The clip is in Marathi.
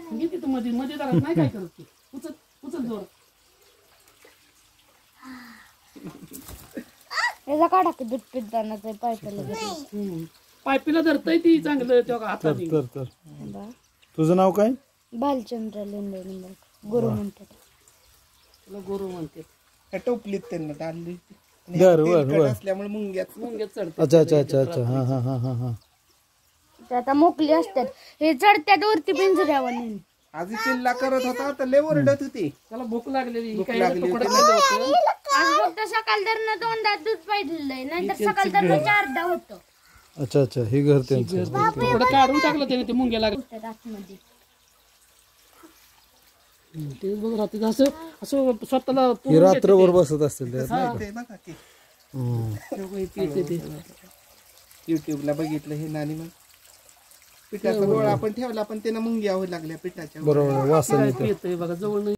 किती तू मध्ये मध्ये जरा नाही काय करत ती उचल उचल जोर याचा काढा की दूध पिताना ते पायपाला पायपीला धरतय ती चांगलं तेव्हा हातात तर तुझं नाव काय? भालचंद्र लेंडे निंबाळकर गुरु म्हणतात. तुला गुरु म्हणते टोपलीत त्यांना डालली असल्यामुळे मुंग्यात चढत. अच्छा अच्छा अच्छा अच्छा हा हा हा हा हा. ते आता मोकली असतात हे चढत्यात वरती पिंजऱ्यावर नेऊन. आधी किल्ला करत होता तर लय ओरडत होती. त्याला भूक लागलेली भूक काही लागली तुकडं होती. केलं होतं. आज फक्त सकाळ धरणं 2दा दूध पाहिजे नाहीतर सकाळ धरणं 4दा होतं. अच्छा अच्छा हे घर त्यांचं. तुकडं काढून टाकलं त्याने ते मुंग्या लागले आतमध्ये ते बघ रात्री असं असं स्वतःला हे रात्रभर बसत असतील ते. ते बघा की युट्यूबला बघितलं हे नानी मग पिठाचा गोळा आपण ठेवला पण त्यानं मुंग्या होऊ लागल्या पिठाच्या. बरोबर वासन येतं. येतंय बघा जवळ